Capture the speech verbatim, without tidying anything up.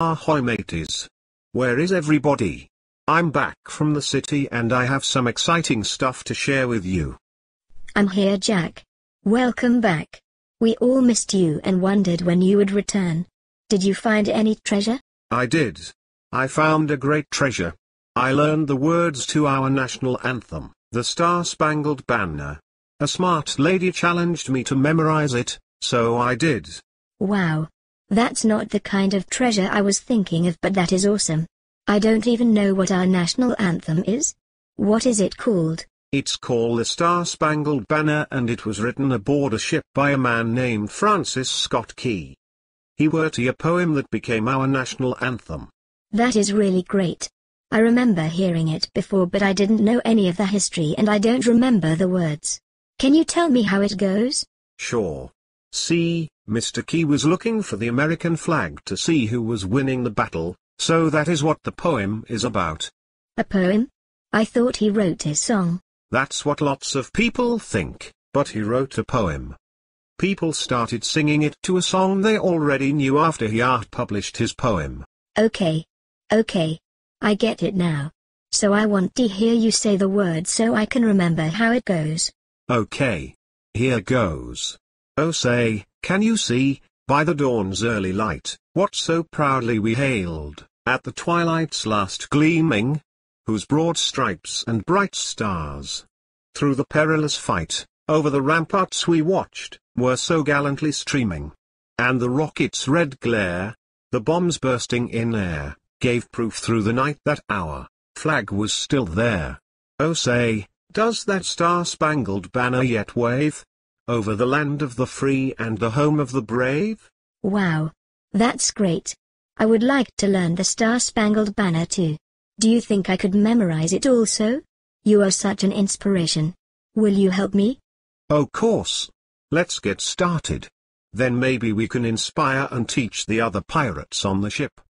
Ahoy mateys! Where is everybody? I'm back from the city and I have some exciting stuff to share with you. I'm here, Jack. Welcome back. We all missed you and wondered when you would return. Did you find any treasure? I did. I found a great treasure. I learned the words to our national anthem, the Star-Spangled Banner. A smart lady challenged me to memorize it, so I did. Wow. That's not the kind of treasure I was thinking of, but that is awesome. I don't even know what our national anthem is. What is it called? It's called the Star-Spangled Banner and it was written aboard a ship by a man named Francis Scott Key. He wrote a poem that became our national anthem. That is really great. I remember hearing it before, but I didn't know any of the history and I don't remember the words. Can you tell me how it goes? Sure. See, Mister Key was looking for the American flag to see who was winning the battle, so that is what the poem is about. A poem? I thought he wrote his song. That's what lots of people think, but he wrote a poem. People started singing it to a song they already knew after he had published his poem. Okay. Okay. I get it now. So I want to hear you say the words so I can remember how it goes. Okay. Here goes. Oh say, can you see, by the dawn's early light, what so proudly we hailed, at the twilight's last gleaming? Whose broad stripes and bright stars, through the perilous fight, over the ramparts we watched, were so gallantly streaming. And the rocket's red glare, the bombs bursting in air, gave proof through the night that our flag was still there. Oh say, does that star-spangled banner yet wave? Over the land of the free and the home of the brave? Wow. That's great. I would like to learn the Star-Spangled Banner too. Do you think I could memorize it also? You are such an inspiration. Will you help me? Of course. Let's get started. Then maybe we can inspire and teach the other pirates on the ship.